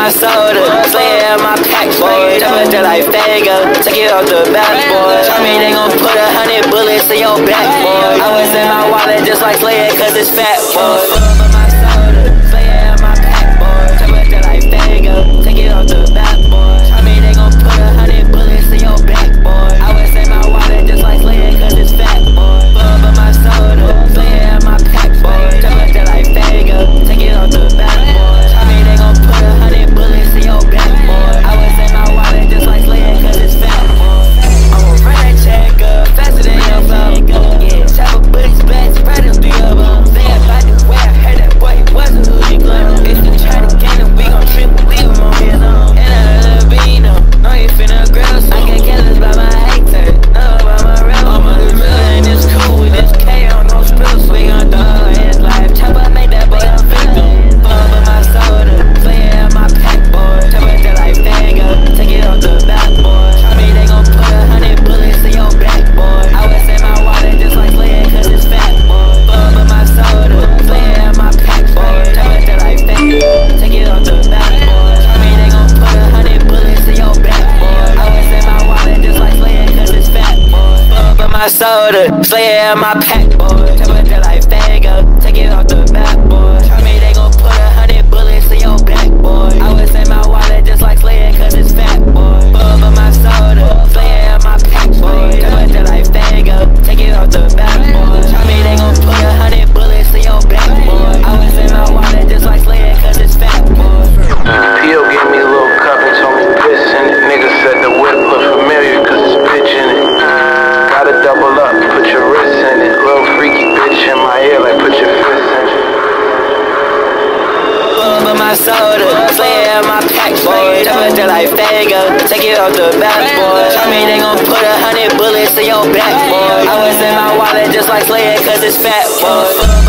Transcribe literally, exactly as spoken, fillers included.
my soda, slay in my pack, boy. Jump it just like Fago, take it off the back, boy. Try me, they gon' put a hundred bullets in your back, boy. I was in my wallet just like Slay it, cause it's fat, boy. But my soda, slay in my pack, boy. Jump it just like Fago, take it off the back, boy. Try me, they gon' put a hundred bullets in your back, boy. I was in my wallet just like Slay it, cause it's fat, boy. But my soda, slay in my pack, boy. Jump it just like Fago, take it off the back, boy. Try me, they gon' put a hundred bullets in your back, boy. I was in my wallet just like Slay it, cause it's fat, boy. I'ma run that check up faster than your phone. Yeah, chopper boots, bats, right up the elbow. Say about the way I heard that boy, he wasn't who you glove. If you try to gain him, we gon' trip, leave him on his own. And I love Vino, know you finna grill, so I get careless by my haters. Know about my real, I'm on the real, and it's cool with this K on no spills. We gon' throw his life, chopper make that boy a victim. Bump in my soda, play it in my pack, boy. Chopper just like Fago, take it off the back, boy. Try me, they gon' put a hundred bullets in your back, boy. I was in my wallet just like Slay it, cause it's fat, boy. Bump in my soda, play it in my pack, boy. Chopper just like Fago, take it off the back, boy. Try me, they gon' put a hundred bullets in your back, boy. I was in my wallet just like Slay it, cause it's fat, boy. Bump in my soda, Slay it in my pack, boy. Chopper just like Fago, take it off the back, boy. Try me, they gon' put a hundred bullets in your back, boy. I was in my wallet just like Slay it, cause it's fat, boy. Bump in my soda, Slay it in my pack, boy. Chopper just like Fago, take it off the back, boy. Try me, they gon' put a hundred bullets in your back, boy. I was in my wallet just like Slay it, cause it's fat, boy. P O gave me a little cup and told me piss in it. Nigga said the whip look familiar cause it's bitch in it. Gotta double up, put your wrist in it. Little freaky bitch in my ear like put your fist in it. Bump in my soda, slay it in my pack, boy. Chopper just like Fago, take it off the back, boy. Try me, they gon' put a hundred bullets in your back, boy. I was in my wallet just like Slay it, cause it's fat, boy.